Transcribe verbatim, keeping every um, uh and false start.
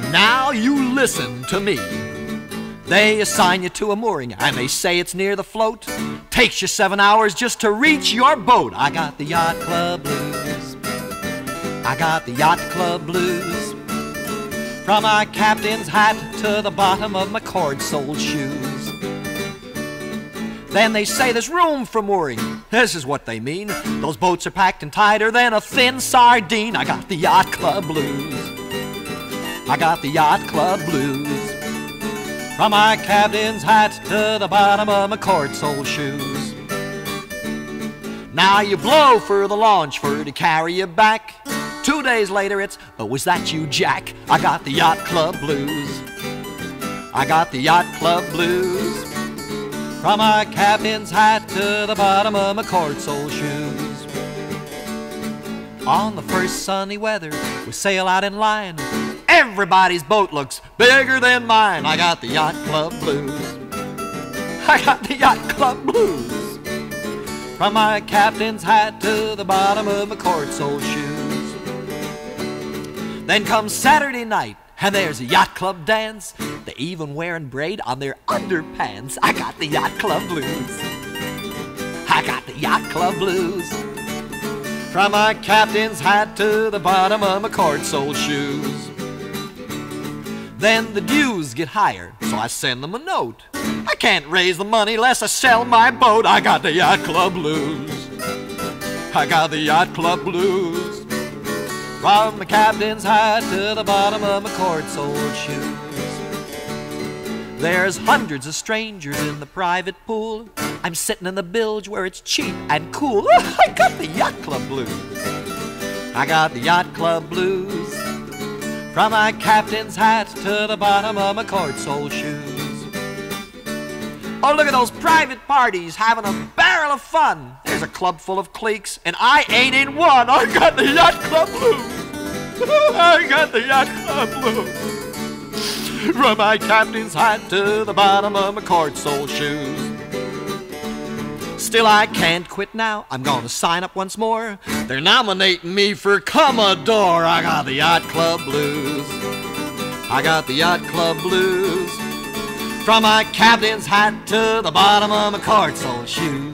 Now you listen to me. They assign you to a mooring and they say it's near the float. Takes you seven hours just to reach your boat. I got the yacht club blues. I got the yacht club blues. From my captain's hat to the bottom of my cord-soled shoes. Then they say there's room for mooring. This is what they mean. Those boats are packed and tighter than a thin sardine. I got the yacht club blues. I got the yacht club blues. From my captain's hat to the bottom of my cord-soled shoes. Now you blow for the launch for to carry you back. Two days later it's, oh, was that you, Jack? I got the yacht club blues. I got the yacht club blues. From my captain's hat to the bottom of my cord-soled shoes. On the first sunny weather, we sail out in line. Everybody's boat looks bigger than mine. I got the yacht club blues. I got the yacht club blues. From my captain's hat to the bottom of my cord-soled shoes. Then comes Saturday night, and there's a yacht club dance. They even wearing braid on their underpants. I got the yacht club blues. I got the yacht club blues. From my captain's hat to the bottom of my cord-soled shoes. Then the dues get higher, so I send them a note. I can't raise the money lest I sell my boat. I got the yacht club blues. I got the yacht club blues. From the captain's hat to the bottom of my cord-soled shoes. There's hundreds of strangers in the private pool. I'm sitting in the bilge where it's cheap and cool. I got the yacht club blues. I got the yacht club blues. From my captain's hat to the bottom of my cord-soled shoes. Oh, look at those private parties having a barrel of fun. There's a club full of cliques, and I ain't in one. I got the yacht club blues. I got the yacht club blues. From my captain's hat to the bottom of my cord-soled shoes. Still I can't quit now, I'm gonna sign up once more. They're nominating me for Commodore. I got the yacht club blues. I got the yacht club blues. From my captain's hat to the bottom of my cord-soled shoes.